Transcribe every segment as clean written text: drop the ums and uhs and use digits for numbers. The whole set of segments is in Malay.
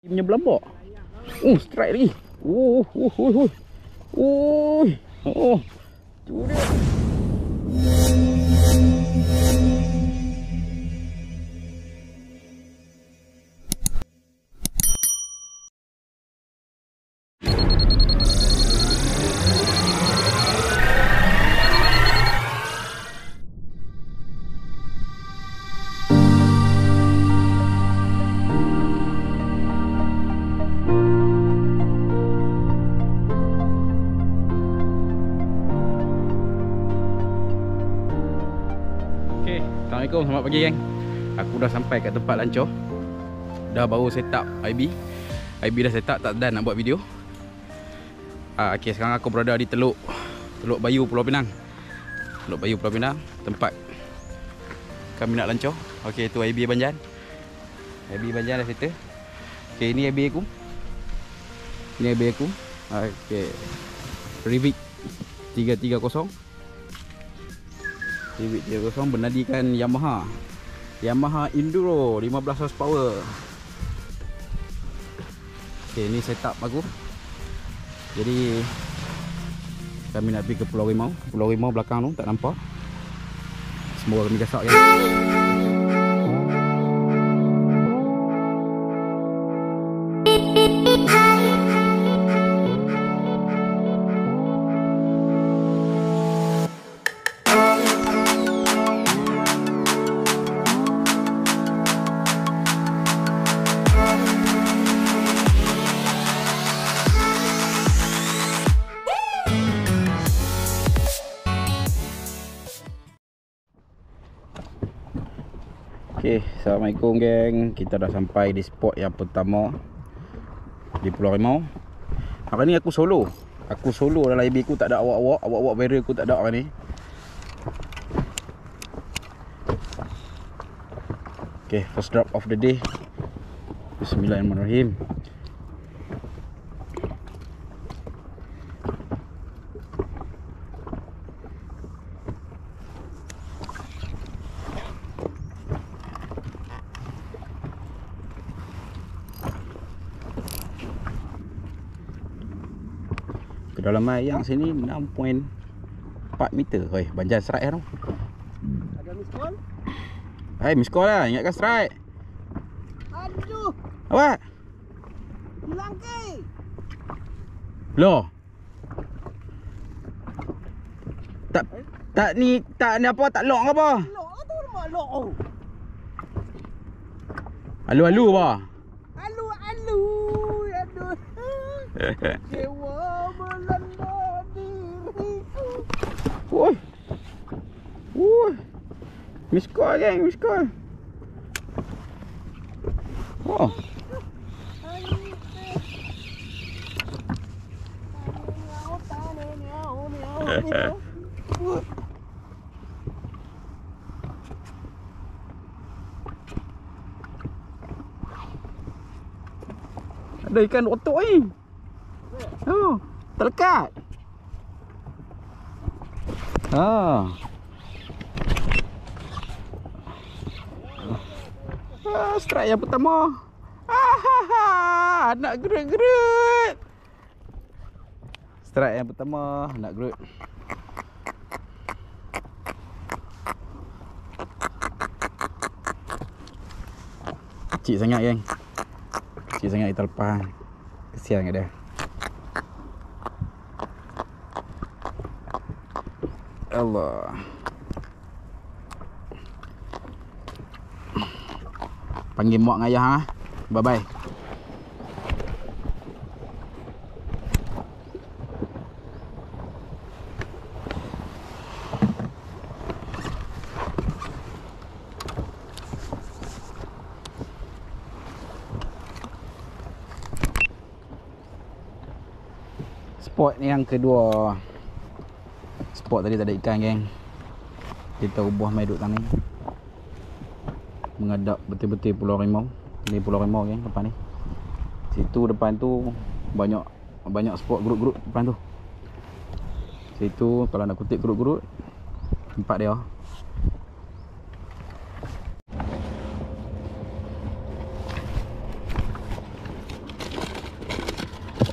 Punya belambak. Strike lagi. Tu dia. Assalamualaikum, selamat pagi geng. Aku dah sampai kat tempat lancor. Dah baru set up IB dah set up, tak dan nak buat video. Okay, sekarang aku berada di Teluk Bayu, Pulau Pinang. Teluk Bayu, Pulau Pinang, tempat kami nak lancor. Okay, tu IB Banjan. IB Banjan dah settle. Okay, ini IB aku. Ini IB aku. Okay, Rivik 330. Rivik 330 bernadikan Yamaha Enduro 15 horsepower. Okay, ni setup aku. Jadi kami nak pergi ke Pulau Rimau. Pulau Rimau belakang tu tak nampak. Semua kami gasak ya. Okay, Assalamualaikum geng. Kita dah sampai di spot yang pertama di Pulau Rimau. Hari ni aku solo. Dalam IB aku tak ada awak-awak barrier aku tak ada hari ni. Okay, first drop of the day. Bismillahirrahmanirrahim. Kedalaman yang sini 6.4 meter. Oi, Banjan strike tu. Ada miss call? Hai, miss call lah. Ingatkan strike. Aduh. Awak? Hilang ke? Loh. Tak ni apa, tak lock ke apa? Lock tu mak lock. Alu-alu apa? Aduh. Dewa melanda diriku. Miss call geng, miss call. Oh. Ada ikan otok ni. Oh, terlekat. Strike yang pertama. Nak gerut-gerut. Strike yang pertama, nak gerut. Kecil sangat geng. Kecil sangat kita lepas. Kesian kat dia. Allah. Panggil mak dengan ayah ha. Bye bye. Spot ni yang kedua. Spot tadi tak ada ikan geng. Kita ubah mai duduk tanah. Menghadap betul-betul Pulau Rimau. Ni Pulau Rimau geng depan ni. Situ depan tu banyak spot gerut-gerut depan tu. Situ kalau nak kutip gerut-gerut tempat dia.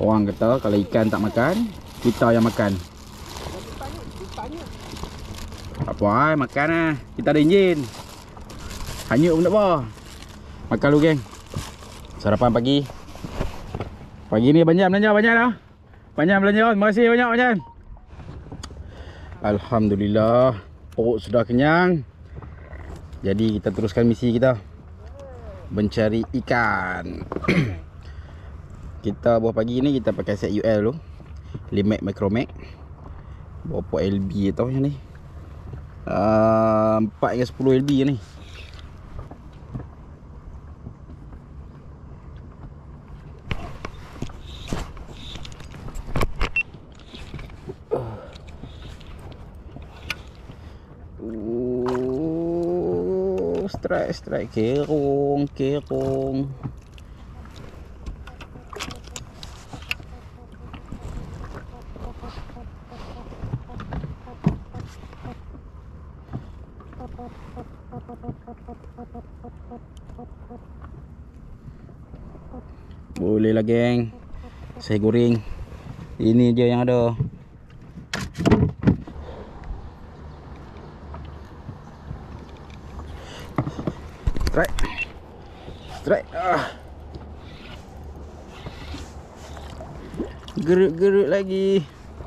Orang kata kalau ikan tak makan, kita yang makan. Tak apa, makan lah. Kita ada enjin. Hanyut pun tak apa. Makan dulu geng. Sarapan pagi. Pagi ni banyak belanja dah. Banyak belanja. Terima kasih banyak. Alhamdulillah. Perut sudah kenyang. Jadi kita teruskan misi kita. Mencari ikan. Kita buah pagi ni kita pakai set UL dulu. Limac Micromac. Berapa LB tau macam ni. 4 hingga 10 LB ni. Strike kerong. Boleh lah geng. Saya goreng. Ini je yang ada. Strike. Gerut lagi.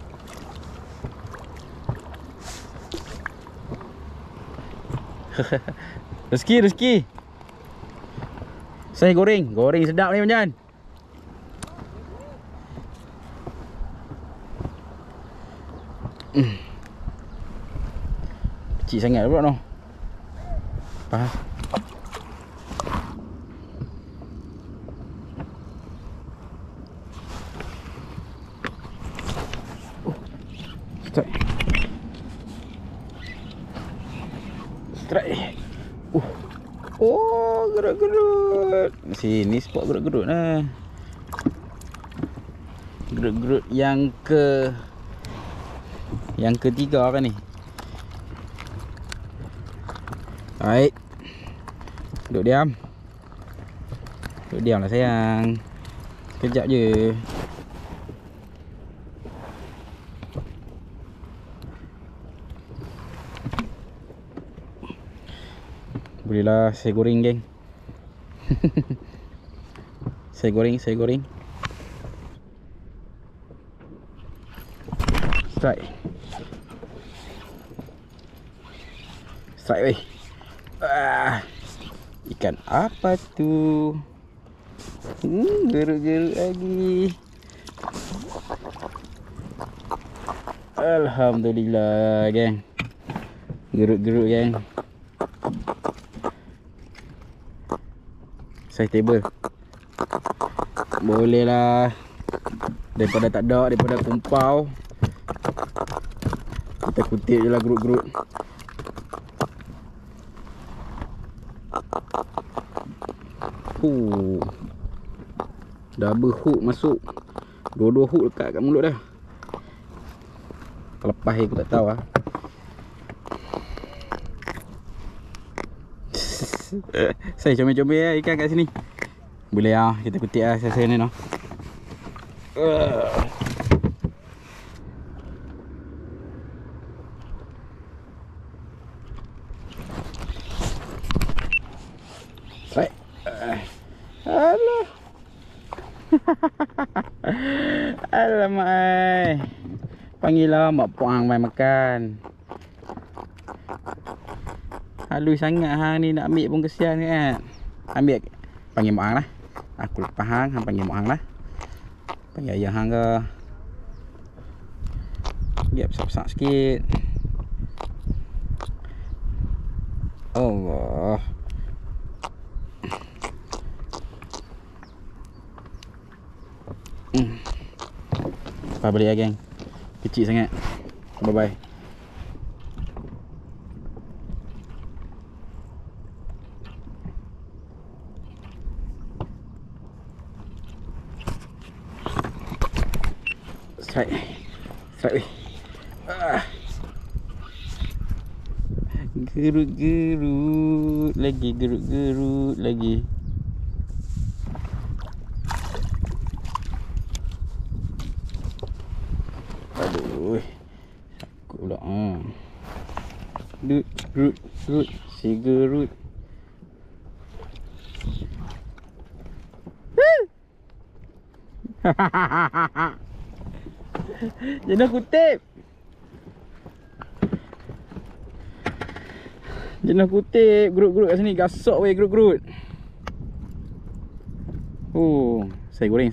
Rezeki. Saya goreng sedap ni macam. Kecil sangat pula noh. Faham. Strike. Oh, gerut. Sini spot gerut nah. Gerut yang ketiga kan ni. Baik. Duduk diam lah sayang. Sekejap je. Bolehlah saya goreng geng. Saya goreng. Strike weh. Ikan apa tu? Gerut lagi. Alhamdulillah geng. Gerut geng. Size table. Boleh lah. Daripada tak ada, daripada kumpau, kita kutip je lah gerut. Double hook masuk. Dua-dua hook dekat kat mulut dah. Lepas aku tak tahu lah. Saya comel-comel ikan kat sini. Boleh lah kita kutip lah saya ni noh. Baik. Alah. Alamak ai. Panggil lah mak puang main makan. Halus sangat hang ni, nak ambil pun kesian kan. Ambil, panggil mak hang lah. Aku lepas hang panggil mak hang lah. Panggil ayah hang ke. Dia besar-besar sikit. Allah. Lepas balik lah geng. Kecil sangat. Bye-bye. Strike weh. Gerut lagi. Aduh. Aku pula. Root. Siga root. Jenah kutip. Gerut-gerut kat sini. Gasok weh gerut-gerut. Oh, saya goreng.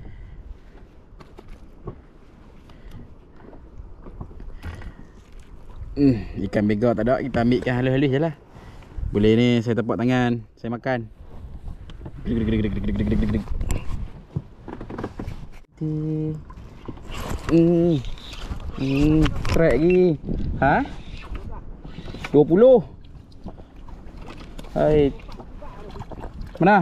Ikan bega tak ada, kita ambilkan halus-halus je lah. Boleh ni, saya tepuk tangan, saya makan. Trek lagi. Ha? 20. Hai. Mana?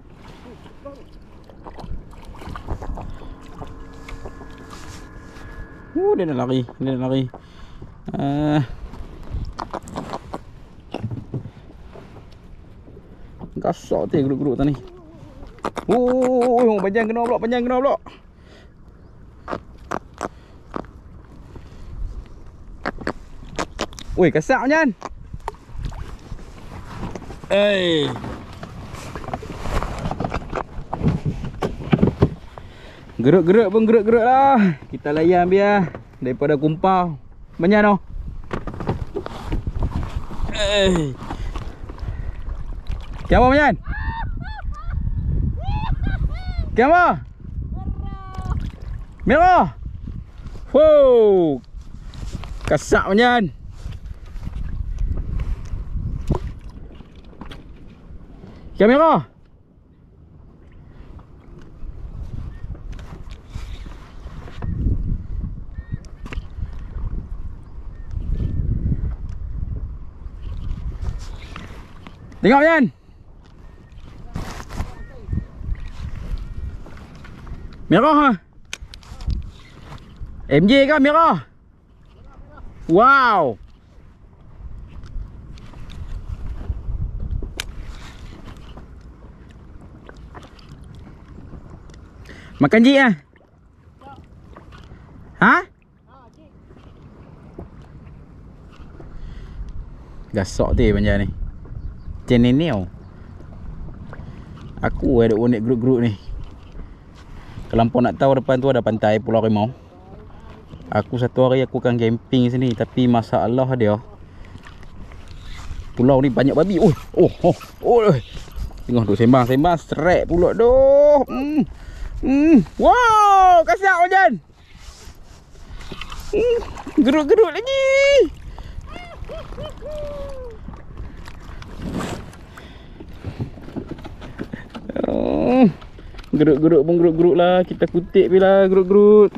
Dia nak lari. Gasak tu geruk-geruk tadi. Panjang kena pula. Oi, kasak macam. Geruk-geruk pun geruk-geruk lah. Kita layan biar daripada kumpau. Banyak noh. Kiapa macam? Kiapa? Merah. Wow. Kasak macam. Ikan merah. Tengok Yan. Merah ha. MJ kan merah. Wow. Makan jik lah. Ha? Gasak tu panjang ni. Macam ni ni tau. Aku ada unik geruk-geruk ni. Kalau kau nak tahu, depan tu ada pantai Pulau Rimau. Aku satu hari aku akan camping sini. Tapi masalah dia, pulau ni banyak babi. Tengok duk sembang-sembang. Strek pula doh. Wow, kasak macam. Geruk-geruk lagi. Geruk-geruk pun geruk-geruk lah. Kita kutip bila geruk-geruk.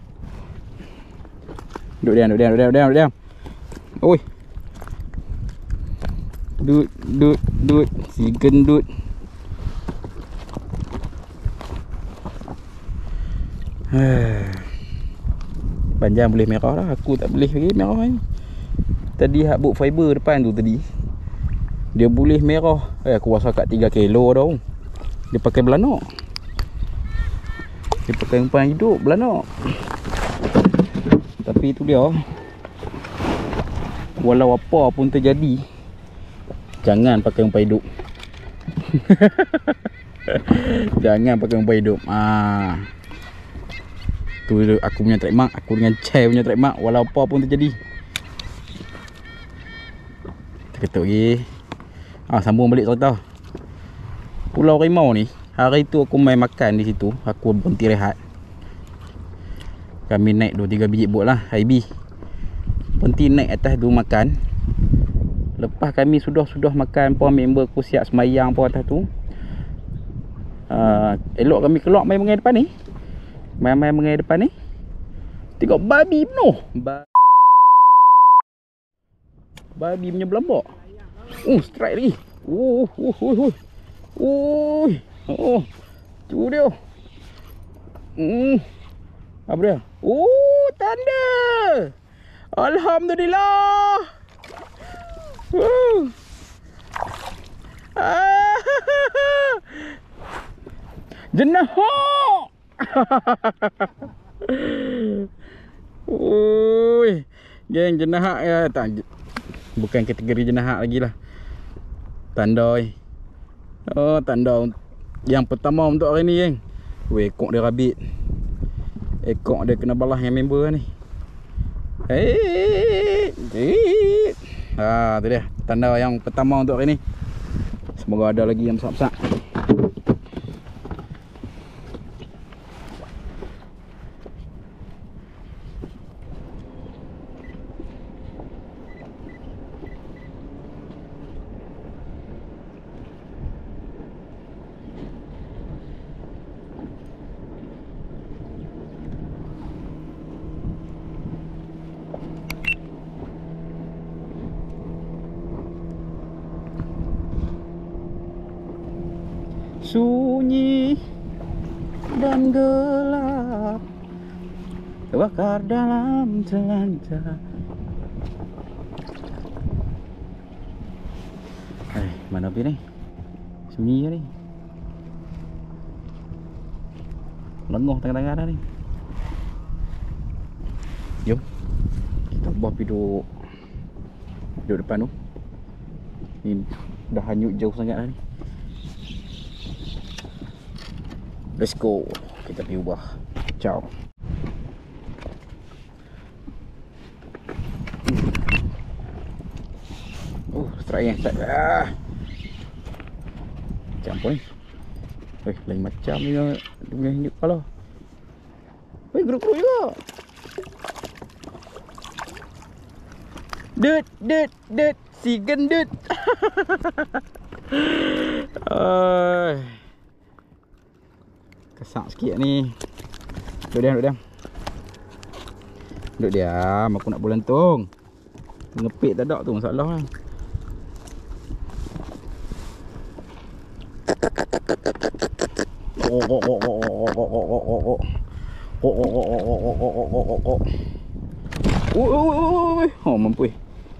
Duduk diam. Oi. Duduk. Si gendut. Panjang boleh merah lah. Aku tak boleh lagi merah ni. Tadi hak book fiber depan tu tadi, dia boleh merah. Aku rasa kat 3 kilo tau. Dia pakai belanak. Dia pakai umpan hidup belanak. Tapi itu dia, walau apa pun terjadi, jangan pakai umpan hidup. Jangan pakai umpan hidup. Tu aku punya trademark. Aku dengan Chai punya trademark. Walau apa pun terjadi. Kita ketuk lagi. Sambung balik cerita. Pulau Rimau ni, hari tu aku main makan di situ. Aku berhenti rehat. Kami naik 2-3 biji bot lah, IB. Berhenti naik atas tu makan. Lepas kami sudah makan pun, member aku siap semayang pun atas tu. Elok kami keluar main mengai depan ni. Main-main mengai depan ni. Tengok babi penuh. Babi punya belambak. Strike lagi. Tu dia. Apa dia? Tanda. Alhamdulillah. Jenah. Ui, geng jenahak ya. Tak, bukan kategori jenahak lagi lah. Tandoi. Oh, tanda yang pertama untuk hari ni, geng. Weh, ekor dia rabit. Ekor dia kena balas yang member ni. Ha, tu dia. Tanda yang pertama untuk hari ni. Semoga ada lagi yang besar-besar. Sunyi dan gelap terbakar dalam telanjang. Mana api ni? Sunyi ni. Lenguh tengah-tengah dah ni. Jom kita buat duduk depan tu. Ni dah hanyut jauh sangat dah ni. Let's go. Kita pergi ubah. Ciao. Strike. Macam apa ni? Lain macam ni dia punya hidup kalau. Geruk-geruk juga. Dut si gendut. Kesak sikit ni. Duduk diam. Aku nak berlentung. Ngepit tak ada tu masalah lah. Oh, mampu.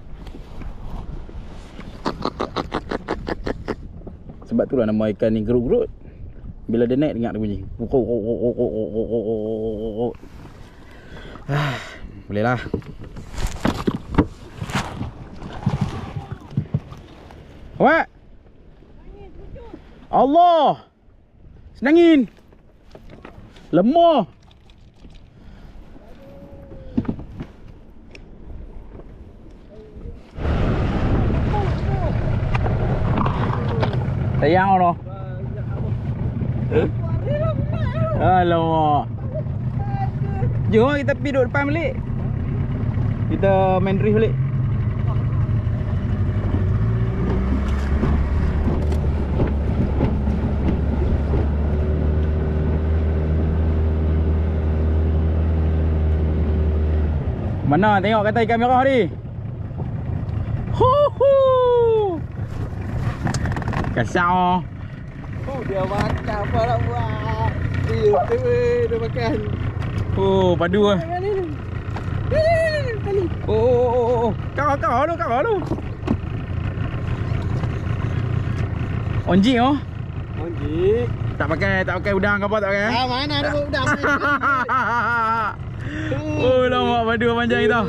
Sebab tu lah nama ikan ni gerut-gerut. Bila dia naik dengar dia bunyi. Boleh lah. Awak. Allah. Senangin. Lemah. Sayang tu. Alamak. Jom kita pergi duduk depan balik. Kita main drift balik. Mana tengok kata ikan merah ni. Kasar. Dia makan apa nak buat. Dia makan. Oh, padu ah. Oh. Kau lu. Onjik oh. Onjik. Tak pakai udang ke apa tak pakai? Mana ada udang. Oh, lama padu panjang kita.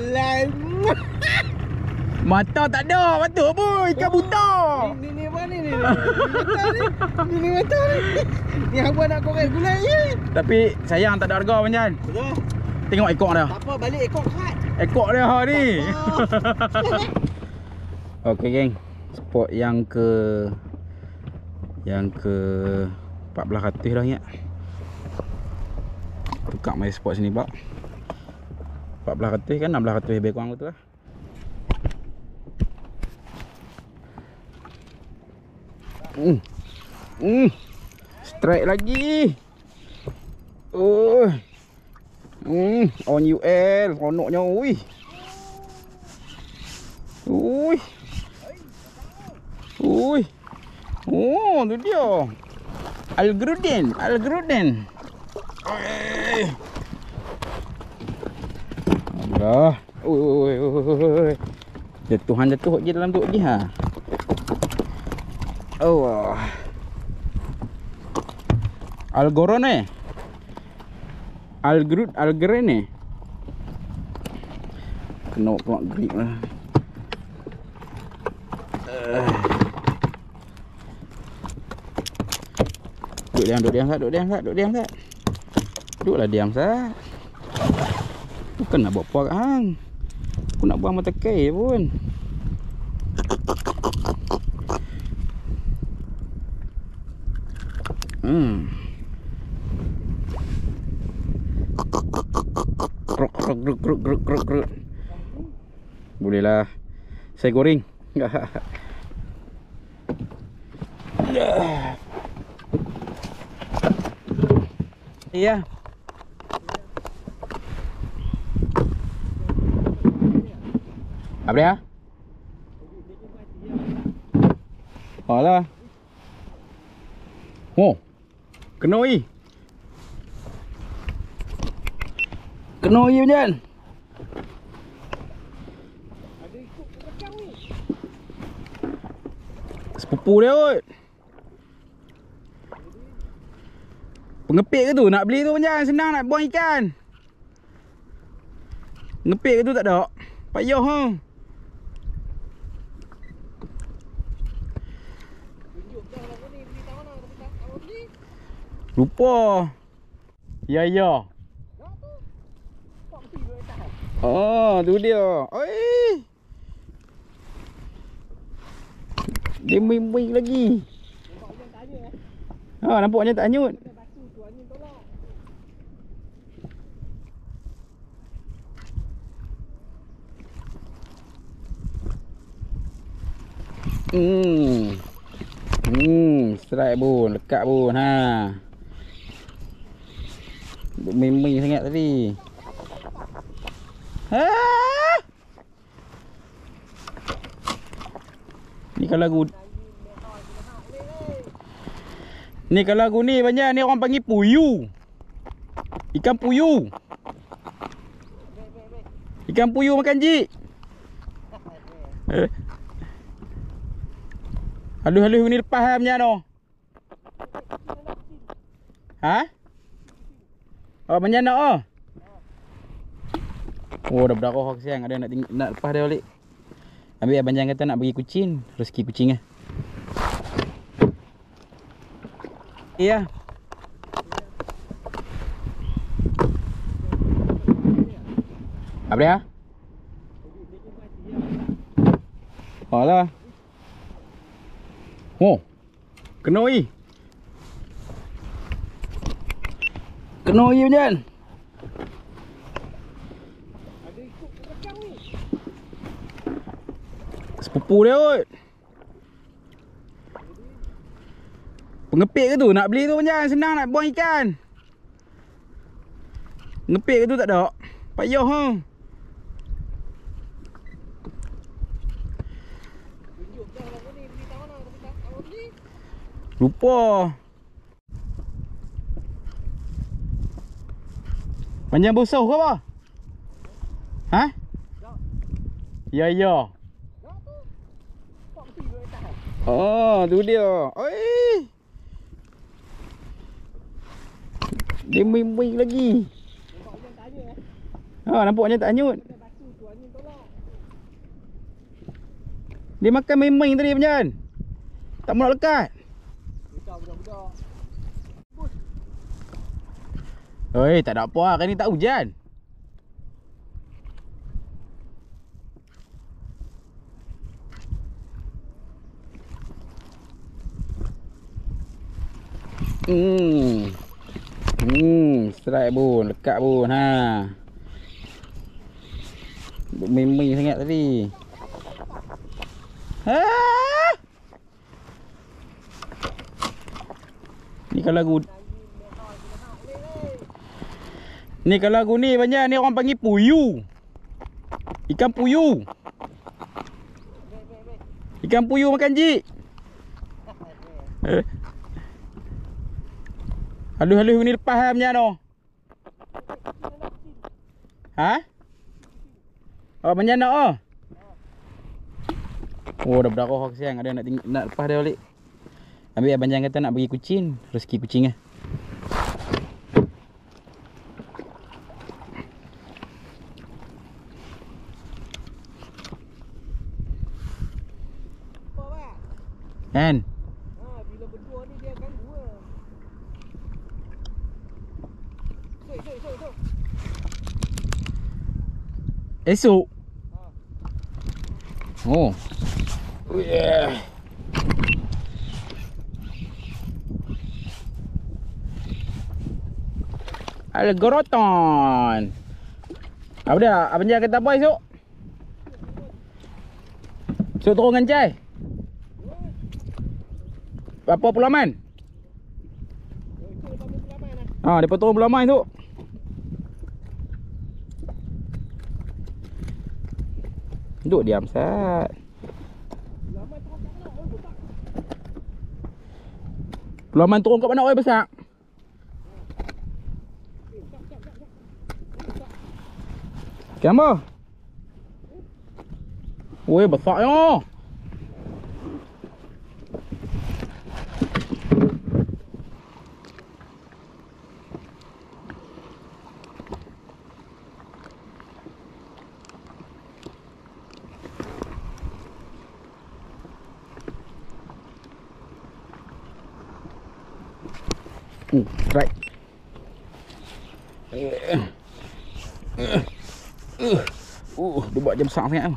Mata tak ada, patut apa? Ikan buta. Ni apa ni? Ni mata ni. Ni apa nak korek gulai je. Tapi sayang tak ada harga panjang. Betul. Tengok ekor dia. Tak apa, balik ekor kat. Ekor dia ha ni. Okey geng. Spot yang ke 1400 dah ingat. Tukar mai spot sini pula. 1400 kan 1600 lebih kurang betul lah. Strike lagi. On UL konoknya ui. Oh, tu dia. Algruden. Allah. Jatuh je dalam tu lagi ha. Oh. Algorone. Algrene. Kena pula grip lah. Duduk diam Sat. Duduklah diam Sat. Bukan nak buat puak hang. Aku nak buang mata kai pun. Krok. Bolehlah. Saya goreng. Iya. Apa dia? Alah. Oh. Kena oi. Macam. Sepupu dia kot. Pengepit ke tu? Nak beli tu macam senang nak buang ikan. Ngepit ke tu tak ada? Payah ha. Lupa. Ya. Oh, tu dia. Oi. Dia main lagi. Ha, nampaknya tak hanyut. Strike bun, lekat bun ha. Main sangat tadi. Ha. Ni kalau lagu ni banyak ni orang panggil puyu. Ikan puyu. Ikan puyu makan jik. Halus-halus ni lepas lah macam tu. Ha? Oh, macam nak oh. Oh, dah berdarah kesian. Ada nak lepas dia balik. Ambil abang jangan kata nak bagi kucing. Rezeki kucing lah. Iya. Apa dia? Alah. Oh. Kena oi. Macam. Sepupu dia kot. Pengepit ke tu? Nak beli tu macam senang nak buang ikan. Ngepit ke tu tak ada? Payah ha. Lupa. Panjang bosau ke apa? Ha? Ya. Oh, tu dia. Oi. Dia main lagi. Ha, nampaknya tak hanyut. Dia makan main tadi macam. Tak mau nak lekat. Oi, tak ada apa, kan ni tak hujan. Strike bun, lekat bun ha. Main sangat tadi. Ha. Ni kalau lagu ni banyak ni orang panggil puyu. Ikan puyu. Ikan puyu makan jik. Halus-halus ni lepas lah macam tu. Ha? Oh, macam nak oh. Oh, dah berdarah kesian. Ada nak lepas dia balik. Ambil abang jangan kata nak bagi kucing. Rezeki kucing lah. Kan? Ha, bila berdua ni dia ganggu lah. Soi. Esok. Ha. Oh. Yeah. Algoroton. Apa dia? Abang Jai kata apa esok? Esok turun dengan Jai. Berapa pulaman? Ha, depa turun pulaman tu. Duduk diam sat. Pulaman turun kat mana oi besar? Kenapa? Weh, besarnya. Right. Dia buat jam besar sangat.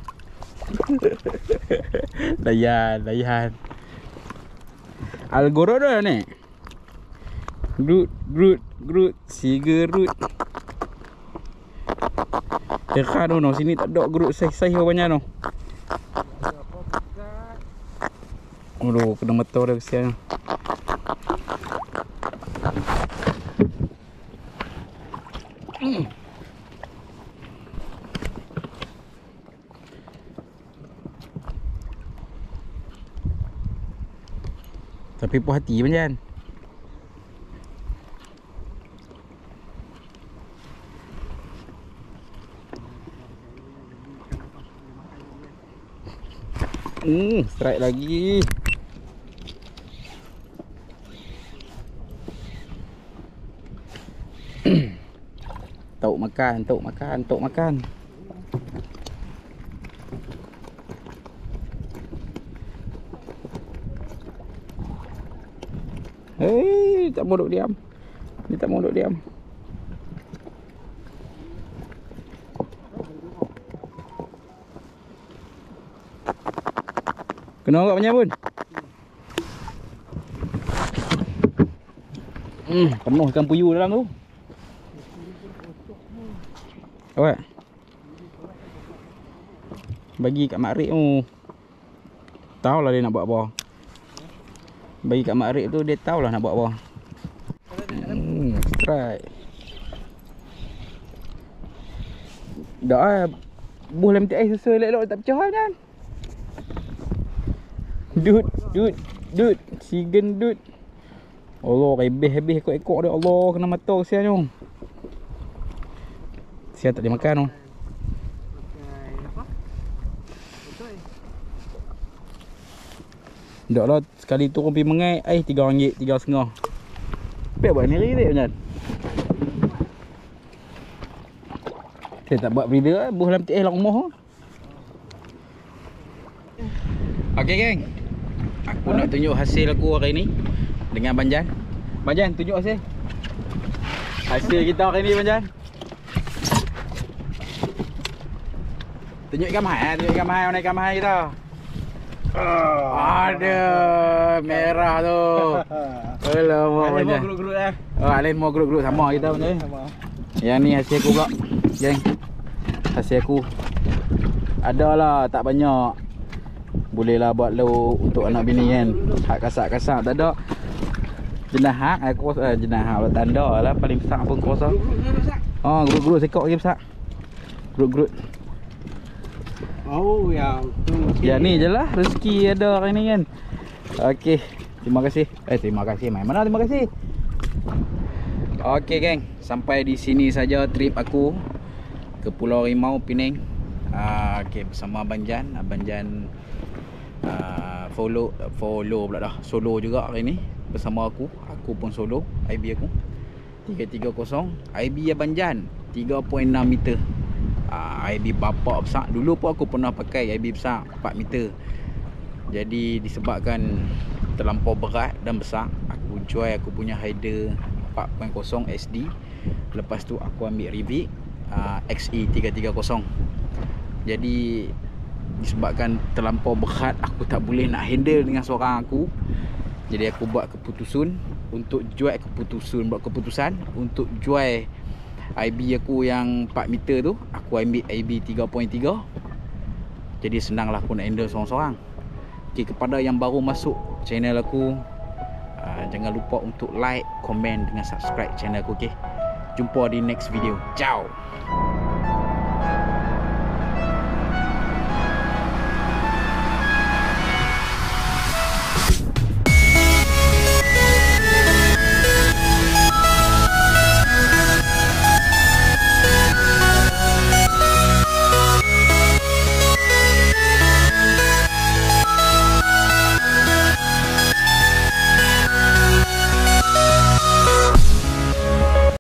Layan. Algoroton ni. Groot, sigerut. Dekat tu no, sini tak ada groot saiz-saiz banyak no. Aduh, kena motor dah kesian. Tapi puas hati Banjan. Strike lagi. Tok makan. Hei, tak mau duduk diam. Ni tak mau duduk diam. Kena agak banyak pun. Penuh ikan puyuh dalam tu. Awak bagi kat Mak Rik tu. Tahulah dia nak buat apa. Bagi kat Mak Rik tu dia tahulah nak buat apa. Strike. Dah buh dalam TS sesuai elok-elok tak pecah kan. Dud. Sigen dud. Allah, habis ekor-ekor dia. Allah, kena mata kesian tu. Siap tak dia makan tu. Dak lah sekali turun pergi mengai RM3, RM3.5. Baik buat sendiri dia macam. Saya tak buat breeder lah, buh dalam TS lah rumah. Okey geng. Aku nak tunjuk hasil aku hari ni dengan Banjan. Banjan, tunjuk hasil. Hasil kita hari ni Banjan. Tunjuk ikan mahal, mana ikan mahal kita. Ada merah tu. Alamak Banjan. Ada grup-grup dah. Lain mau grup-grup sama kita Banjan. Yang ni hasil aku pula. Geng. Hasil aku. Adalah tak banyak. Bolehlah buat lauk untuk anak bini kan. Hak kasar-kasar tak ada. Jenah hak aku jenah hak tanda lah paling besar pun kuasa. Oh, grup-grup sekok lagi besar. Grup-grup. Oh, yang tu. Ya ni je lah rezeki ada hari ni kan. Okey, terima kasih. Terima kasih. Mana terima kasih. Okey geng, sampai di sini saja trip aku ke Pulau Rimau Pening. Okey, bersama Abang Jan. Abang Jan follow pula dah. Solo juga hari ni bersama aku. Aku pun solo. IB aku 330. IB Abang Jan 3.6 meter. IB bapak besar. Dulu pun aku pernah pakai IB besar 4 meter. Jadi disebabkan terlampau berat dan besar, aku jual aku punya Haider 4.0 SD. Lepas tu aku ambil Rivic XE330. Jadi disebabkan terlampau berat, aku tak boleh nak handle dengan seorang aku. Jadi aku buat keputusan untuk jual untuk jual IB aku yang 4 meter tu. Aku ambil IB 3.3. Jadi senanglah aku nak handle seorang-seorang. Okay, kepada yang baru masuk channel aku, jangan lupa untuk like, komen dengan subscribe channel aku. Okay, jumpa di next video. Ciao.